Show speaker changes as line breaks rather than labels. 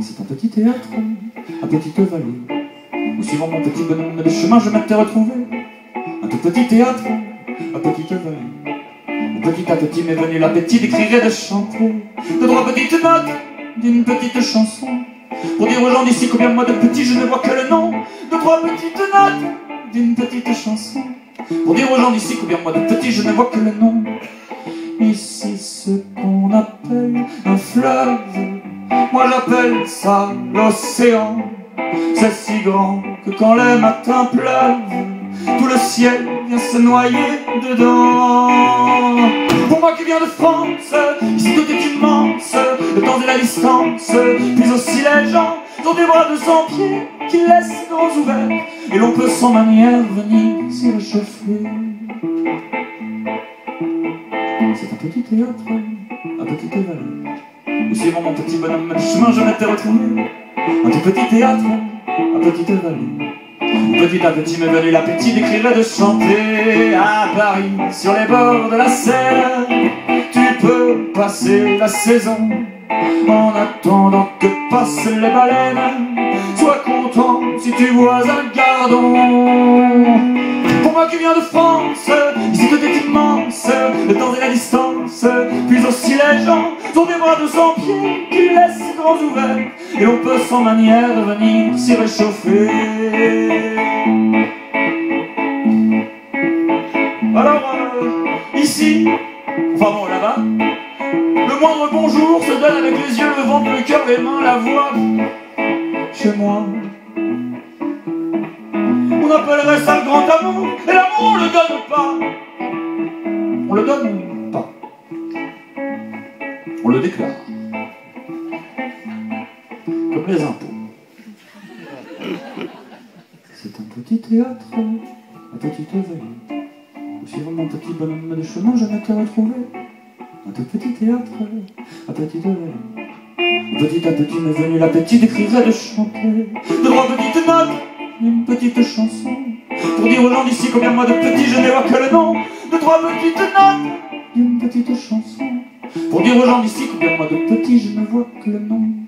C'est un petit théâtre, à petite vallée, où suivant mon petit bonhomme de chemin, je m'étais retrouvé. Un tout petit théâtre, à petite vallée, où petit à petit m'est venu l'appétit d'écrire et de chanter de trois petites notes d'une petite chanson, pour dire aux gens d'ici combien moi de petits je ne vois que le nom. De trois petites notes d'une petite chanson, pour dire aux gens d'ici combien moi de petits je ne vois que le nom. Ici ce qu'on appelle un fleuve, moi j'appelle ça l'océan. C'est si grand que quand les matins pleuvent, tout le ciel vient se noyer dedans. Pour moi qui viens de France, ici tout est immense, le temps et la distance, puis aussi les gens ont des bras de 100 pieds qui laissent grands ouverts, et l'on peut sans manière venir s'y réchauffer. C'est un petit théâtre, à petite vallée, où suivant mon petit bonhomme de chemin je m'étais retrouvé. Un tout petit théâtre, à petite vallée, où petit à petit m'est venu l'appétit d'écrire et de chanter. À Paris, sur les bords de la Seine, tu peux passer la saison en attendant que passent les baleines. Sois content si tu vois un gardon. Pour moi qui viens de France, ici tout est immense, le temps et la distance, puis aussi les gens ont des bras de 100 pieds qui laissent grands ouverts, et l'on peut sans manière venir s'y réchauffer. Alors, ici, enfin bon, là-bas, le moindre bonjour se donne avec les yeux, le ventre, le cœur, les mains, la voix. Chez moi, on appellerait ça le grand amour, et l'amour on le donne pas. On le donne pas. On le déclare. Comme les impôts. C'est un petit théâtre, à petite vallée, où suivant mon petit bonhomme de chemin je m'étais retrouvé. Un tout petit théâtre, à petite vallée, où petit à petit m'est venu l'appétit d'écrire et de chanter de trois petites notes, une petite chanson, pour dire aux gens d'ici combien moi de petits je n'ai vois que le nom. De trois petites notes, une petite chanson, pour dire aux gens d'ici combien moi de petits je ne vois que le nom.